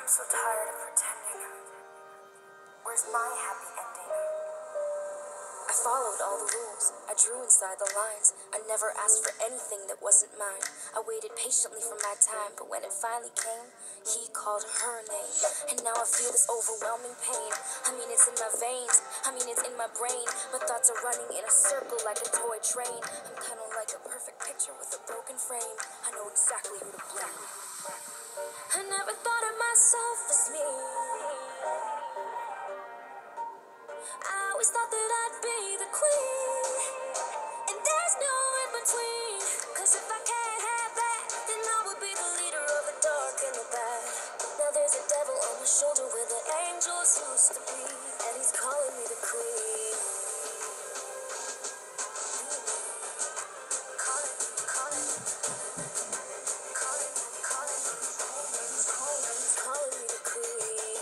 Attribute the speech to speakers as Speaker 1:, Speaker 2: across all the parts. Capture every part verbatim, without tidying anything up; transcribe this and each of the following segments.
Speaker 1: so tired of pretending. Where's my happy ending? I followed all the rules. I drew inside the lines. I never asked for anything that wasn't mine. I waited patiently for my time, but when it finally came, he called her name. And now I feel this overwhelming pain. I mean, it's in my veins. I mean, it's in my brain. My thoughts are running in a circle like a toy train. I'm kind of like a perfect picture with a broken frame. I know exactly who to blame. I never thought of myself as me. I always thought that I'd be the queen, and there's no in between. Cause if I can't have that, then I would be the leader of the dark and the bad. Now there's a devil on my shoulder where the angels used to be, and he's calling me the queen. Calling, calling, calling, calling, calling, calling me the queen.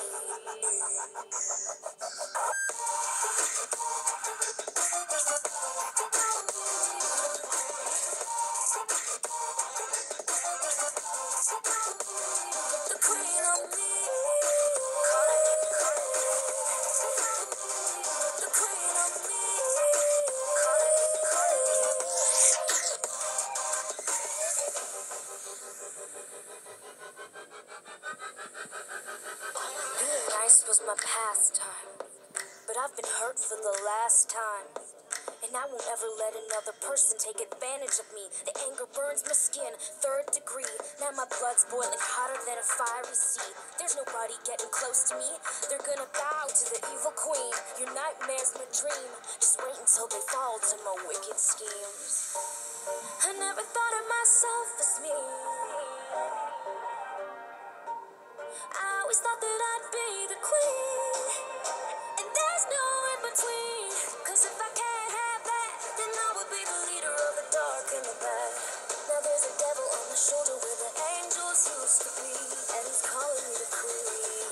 Speaker 1: Being nice was my pastime, but I've been hurt for the last time. And I won't ever let another person take advantage of me. The anger burns my skin, third degree. Now my blood's boiling hotter than a fiery sea. There's nobody getting close to me. They're gonna bow to the evil queen. Your nightmare's my dream. Just wait until they fall to my wicked schemes. I never thought of myself as me. I always thought that I'd be the queen, and there's no in between. Cause if I can't have that, then I would be the leader of the dark and the bad. Now there's a devil on my shoulder where the angels used to be, and he's calling me the queen.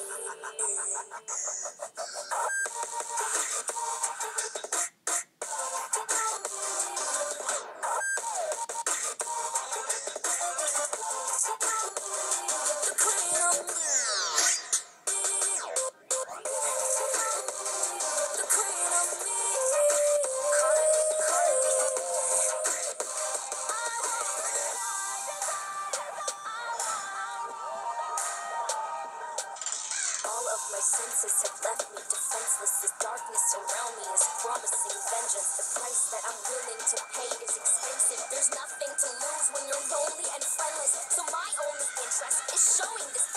Speaker 1: All of my senses have left me defenseless. This darkness around me is promising vengeance. The price that I'm willing to pay is expensive. There's nothing to lose when you're lonely and friendless. So my only interest is showing this